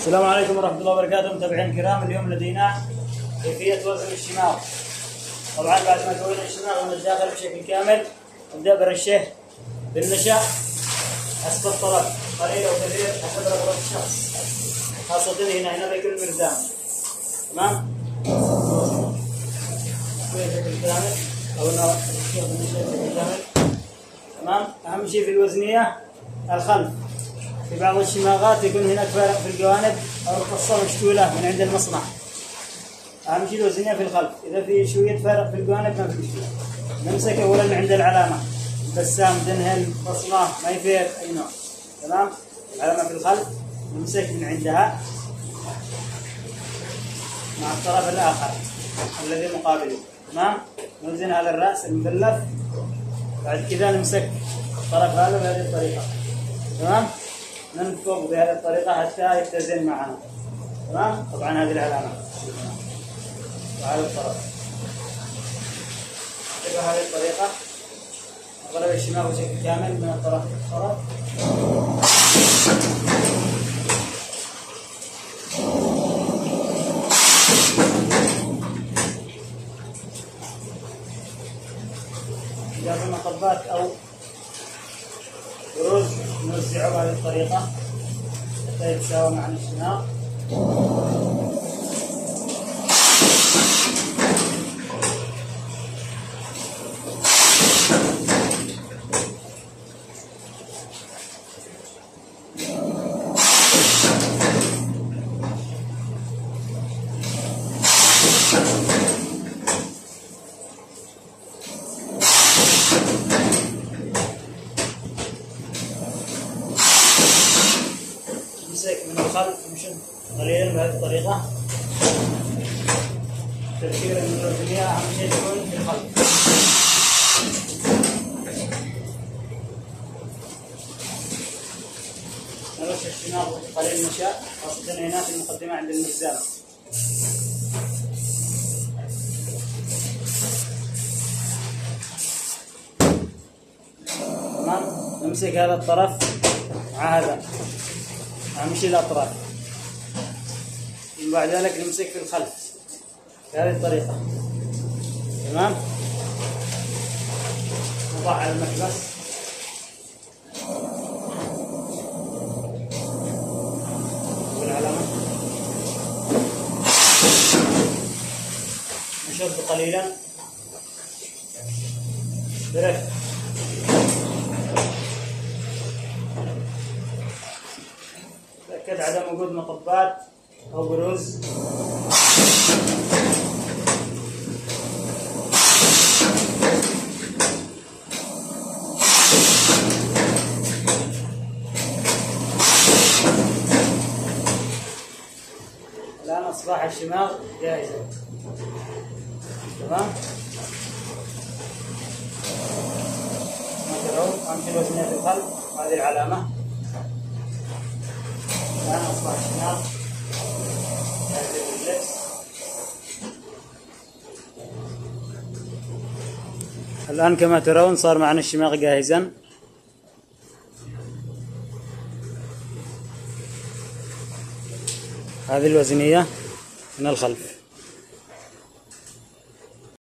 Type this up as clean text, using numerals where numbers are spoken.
السلام عليكم ورحمة الله وبركاته. متابعين الكرام، اليوم لدينا كيفية وزن الشماغ. طبعا بعد ما توزن الشماغ من الداخل بشكل كامل نبدأ برشه بالنشا حسب الطلب، قليل أو كثير حسب رغبة الشخص، خاصة هنا بيكون المردان. تمام؟ بشكل كامل أو الشيخ بالنشا بشكل كامل. تمام؟ أهم شيء في الوزنية الخلف. في بعض الشماغات يكون هناك فارق في الجوانب أو القصة مشتولة من عند المصنع. أهم شيء الوزنية في الخلف، إذا في شوية فارق في الجوانب ما في مشكلة. نمسك أولا من عند العلامة، بسام، دنهل، بصمة، ما يفير أي نوع. تمام؟ العلامة في الخلف نمسك من عندها مع الطرف الآخر الذي مقابله. تمام؟ نوزن على الرأس المثلث، بعد كذا نمسك الطرف هذا بهذه الطريقة. تمام؟ ننفق بهذه الطريقة حتى يتزن معنا. تمام؟ طبعا هذه العلامة وهذا الطرف بهذه الطريقة. نضرب الشماغ بشكل كامل من الطرف للطرف. إذا في مطبات أو بروز نوزعه بهذه الطريقة حتى يتساوى مع الشماغ. نمسك من الخلف نشد قليلا بهذه الطريقة. تذكير من الوزنية أهم شيء تكون في الخلف. نرش الشماغ قليل نشاء، خاصة هنا في المقدمة عند المرزان. تمام؟ نمسك هذا الطرف مع هذا، أهم شيء الأطراف. وبعد ذلك نمسك في الخلف بهذه الطريقة. تمام؟ نضع على المكبس والعلامة، نشد قليلا برفق. تأكد عدم وجود مطبات أو بروز. الآن أصبح الشماغ جاهزة. تمام؟ أمشي الوزنية في الخلف وهذه العلامة. الآن أصبح الشماغ جاهز لللبس. الآن كما ترون صار معنا الشماغ جاهزا. هذه الوزنية من الخلف.